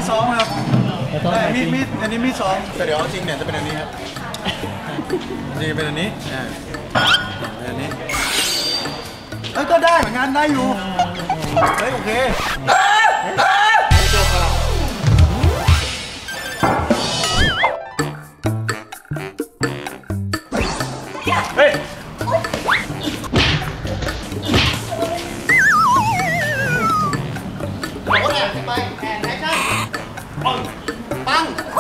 ซ้อมครับแต่มีดอันนี้มีดซ้อมแต่เดี๋ยวจริงเนี่ยจะเป็นอันนี้ครับจริงเป็นอันนี้เป็นอันนี้ก็ได้เหมือนกันได้อยู่เฮ้ยโอเคเฮ้ยไปแอนแอคชั่นปัง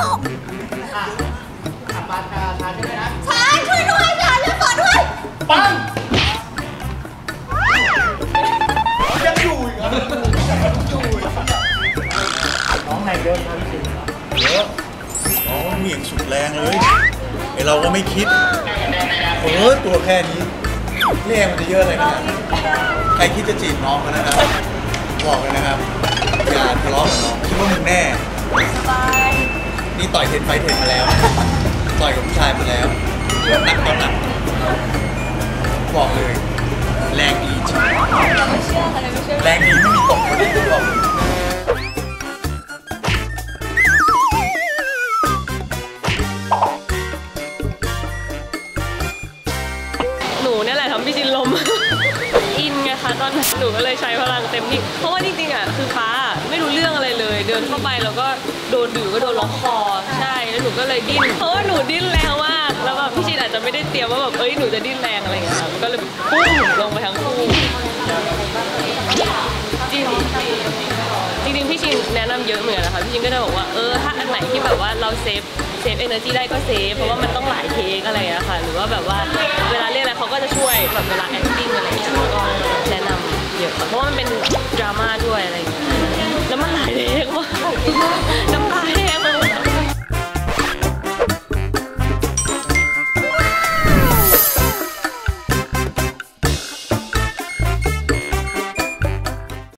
ปาชาใช่ไหมนะชายช่วยด้วยอย่าเลือกก่อนด้วยปังยังอยู่อีกเหรอน้องไหนเดินทางสิเยอะน้องเหวี่ยงสุดแรงเลยไอเราก็ไม่คิดตัวแค่นี้แรงมันจะเยอะเลยนะครับใครคิดจะจีบน้องกันนะครับบอกเลยนะครับอย่าทะเลาะกับน้องคิดว่ามึงแน่นี่ต่อยเทนไฟเทนมาแล้วต่อยกับผู้ชายมาแล้วหนักต่อหนักบอกเลยแรงดีจริงแรงดีไม่มีตกคนที่บอกหนูเนี่ยแหละทำพี่จินลมอินไงคะตอนนั้นหนูก็เลยใช้พลังเต็มที่เพราะว่าจริงๆอ่ะคือฟ้าไม่รู้เรื่องอะไรเลยเดินเข้าไปแล้วก็โดนดื้อก็โดนล็อกคอใช่แล้วหนูก็เลยดิ้นเพราะว่าหนูดิ้นแรงมากแล้วแบบพี่จินอาจจะไม่ได้เตรียมว่าแบบหนูจะดิ้นแรงอะไรอย่างเงี้ยค่ะก็เลยปุ้งลงไปทั้งคู่จริงพี่ชินแนะนำเยอะเหมือนกันนะคะพี่ชินก็จะบอกว่าถ้าอันไหนที่แบบว่าเราเซฟเอเนอร์จีได้ก็เซฟเพราะว่ามันต้องหลายเทคอะไรอะค่ะหรือว่าแบบว่าเวลาเล่นอะไรเขาก็จะช่วยแบบเวลา acting อะไรอย่างเงี้ยก็แนะนำเยอะเพราะว่ามันเป็นดราม่าด้วยอะไรอย่างเงี้ยแล้วมันหลายเทคมากน้ำ